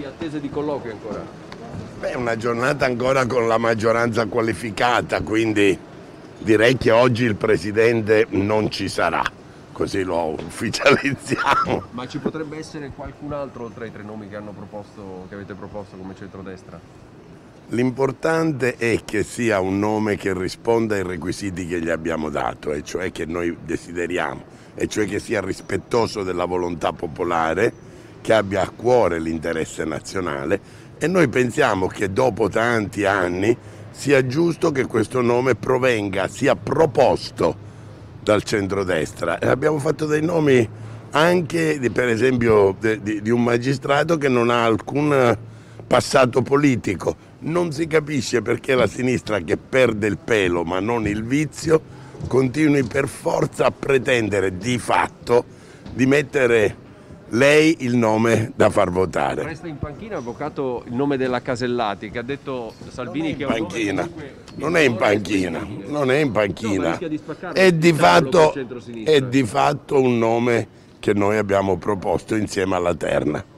attesa di colloquio ancora? Beh, è una giornata ancora con la maggioranza qualificata, quindi direi che oggi il Presidente non ci sarà, così lo ufficializziamo. Ma ci potrebbe essere qualcun altro oltre ai tre nomi che avete proposto come centrodestra? L'importante è che sia un nome che risponda ai requisiti che gli abbiamo dato, e cioè che noi desideriamo, e cioè che sia rispettoso della volontà popolare, che abbia a cuore l'interesse nazionale, e noi pensiamo che dopo tanti anni sia giusto che questo nome provenga, sia proposto dal centrodestra. E abbiamo fatto dei nomi anche, per esempio, di un magistrato che non ha alcun passato politico. Non si capisce perché la sinistra, che perde il pelo ma non il vizio, continui per forza a pretendere di fatto di mettere lei il nome da far votare. Resta in panchina, avvocato, il nome della Casellati, che ha detto Salvini che è un nome comunque... Non è in panchina, non è in panchina, No, rischia di spaccarlo, è di col fatto, centro-sinistra. è di fatto un nome che noi abbiamo proposto insieme alla terna.